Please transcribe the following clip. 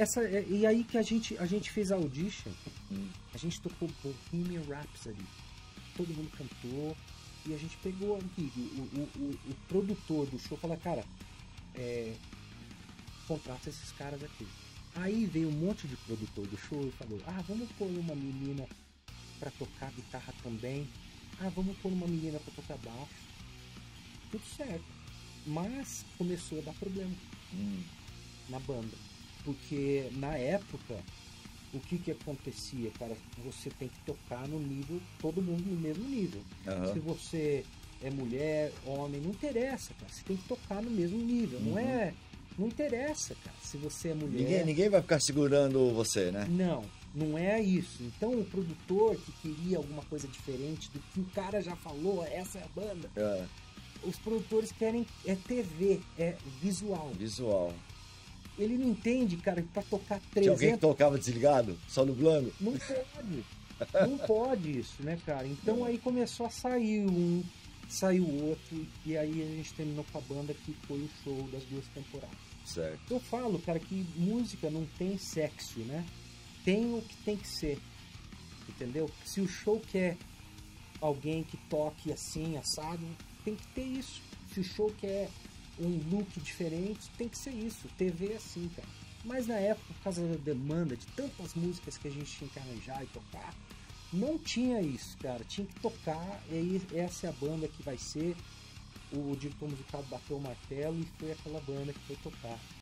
e aí que a gente fez a audition, a gente tocou Bohemian Rhapsody, todo mundo cantou, e a gente pegou aqui, o produtor do show falou, cara, contrata esses caras aqui. Aí veio um monte de produtor do show e falou, vamos pôr uma menina pra tocar guitarra também, vamos pôr uma menina pra tocar baixo. Tudo certo. Mas começou a dar problema na banda. Porque na época, o que acontecia, cara? Você tem que tocar no nível, todo mundo no mesmo nível. Se você é mulher, homem, não interessa, cara. Você tem que tocar no mesmo nível. Não interessa, cara, se você é mulher. Ninguém vai ficar segurando você, né? Não é isso. Então o produtor que queria alguma coisa diferente do que o cara já falou, essa é a banda. Os produtores querem TV, visual. Ele não entende, cara, pra tocar 300... Tinha alguém que tocava desligado, só nublando? Não pode. Não pode isso, né, cara? Então aí começou a sair saiu outro, e aí a gente terminou com a banda que foi o show das 2 temporadas. Certo. Eu falo, cara, que música não tem sexo, né? Tem o que tem que ser, entendeu? Se o show quer alguém que toque assim, assado, tem que ter isso. Se o show quer um look diferente, tem que ser isso. TV é assim, cara. Mas na época, por causa da demanda de tantas músicas que a gente tinha que arranjar e tocar, não tinha isso, cara. Tinha que tocar, e aí essa é a banda que vai ser. O diretor musical bateu o martelo e foi aquela banda que foi tocar.